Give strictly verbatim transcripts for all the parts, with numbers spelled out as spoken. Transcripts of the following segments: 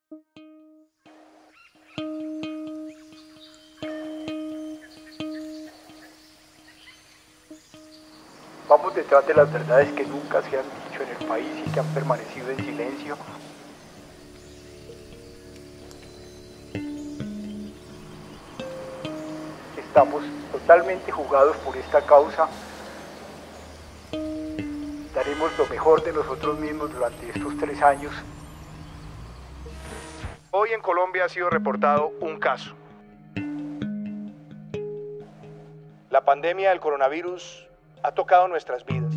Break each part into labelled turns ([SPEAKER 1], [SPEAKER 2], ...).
[SPEAKER 1] Vamos detrás de las verdades que nunca se han dicho en el país y que han permanecido en silencio. Estamos totalmente jugados por esta causa. Daremos lo mejor de nosotros mismos durante estos tres años.
[SPEAKER 2] Hoy en Colombia ha sido reportado un caso. La pandemia del coronavirus ha tocado nuestras vidas.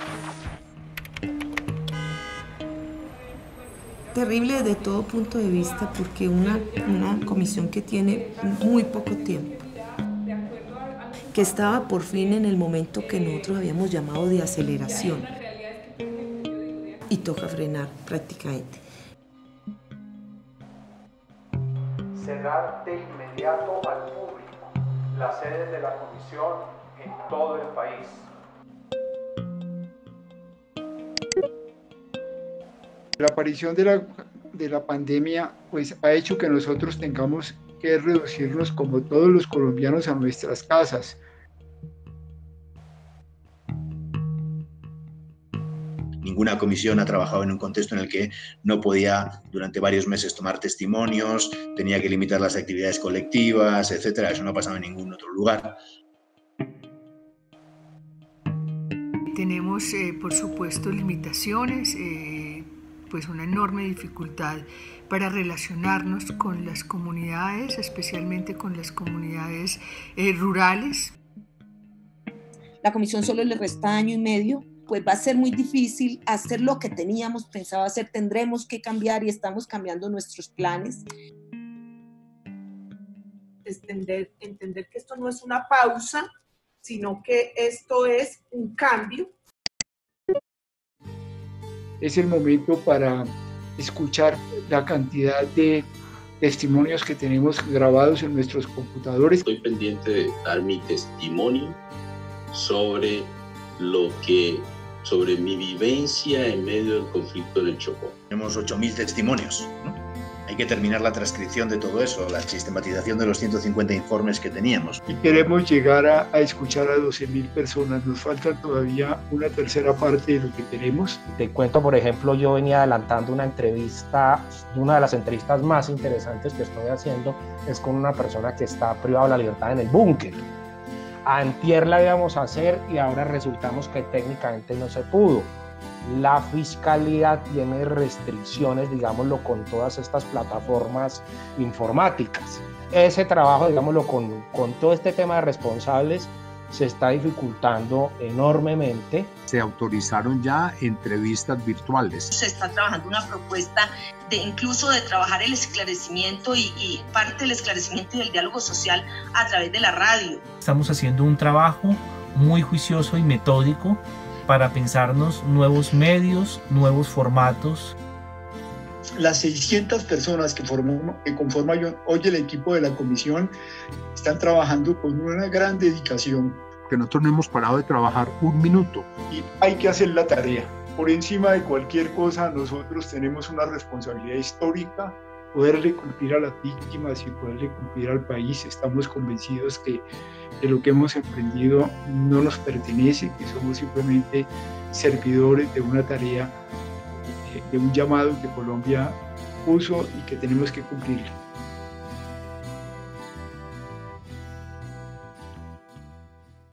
[SPEAKER 3] Terrible desde todo punto de vista, porque una, una comisión que tiene muy poco tiempo, que estaba por fin en el momento que nosotros habíamos llamado de aceleración, y toca frenar prácticamente.
[SPEAKER 1] Cerrar de inmediato al público las sedes de la comisión en todo el país.
[SPEAKER 4] La aparición de la, de la pandemia pues, ha hecho que nosotros tengamos que reducirnos, como todos los colombianos, a nuestras casas.
[SPEAKER 5] Ninguna comisión ha trabajado en un contexto en el que no podía durante varios meses tomar testimonios, tenía que limitar las actividades colectivas, etcétera. Eso no ha pasado en ningún otro lugar.
[SPEAKER 6] Tenemos, eh, por supuesto, limitaciones, eh, pues una enorme dificultad para relacionarnos con las comunidades, especialmente con las comunidades eh, rurales.
[SPEAKER 7] La comisión solo le resta año y medio, pues va a ser muy difícil hacer lo que teníamos pensado hacer. Tendremos que cambiar y estamos cambiando nuestros planes.
[SPEAKER 8] Entender, entender que esto no es una pausa, sino que esto es un cambio.
[SPEAKER 4] Es el momento para escuchar la cantidad de testimonios que tenemos grabados en nuestros computadores.
[SPEAKER 9] Estoy pendiente de dar mi testimonio sobre lo que, sobre mi vivencia en medio del conflicto del Chocó.
[SPEAKER 5] Tenemos ocho mil testimonios, ¿no? Hay que terminar la transcripción de todo eso, la sistematización de los ciento cincuenta informes que teníamos.
[SPEAKER 4] Y queremos llegar a, a escuchar a doce mil personas. Nos falta todavía una tercera parte de lo que tenemos.
[SPEAKER 10] Te cuento, por ejemplo, yo venía adelantando una entrevista, una de las entrevistas más interesantes que estoy haciendo es con una persona que está privada de la libertad en el búnker. Antier la íbamos a hacer y ahora resultamos que técnicamente no se pudo. La fiscalía tiene restricciones, digámoslo, con todas estas plataformas informáticas. Ese trabajo, digámoslo, con, con todo este tema de responsables se está dificultando enormemente.
[SPEAKER 11] Se autorizaron ya entrevistas virtuales.
[SPEAKER 12] Se está trabajando una propuesta de incluso de trabajar el esclarecimiento y, y parte del esclarecimiento y del diálogo social a través de la radio.
[SPEAKER 13] Estamos haciendo un trabajo muy juicioso y metódico para pensarnos nuevos medios, nuevos formatos.
[SPEAKER 4] Las seiscientas personas que, formó, que conforman hoy el equipo de la comisión están trabajando con una gran dedicación.
[SPEAKER 11] Que nosotros no hemos parado de trabajar un minuto.
[SPEAKER 4] Y hay que hacer la tarea. Por encima de cualquier cosa, nosotros tenemos una responsabilidad histórica, poderle cumplir a las víctimas y poderle cumplir al país. Estamos convencidos que, que lo que hemos emprendido no nos pertenece, que somos simplemente servidores de una tarea, de un llamado que Colombia puso y que tenemos que cumplir.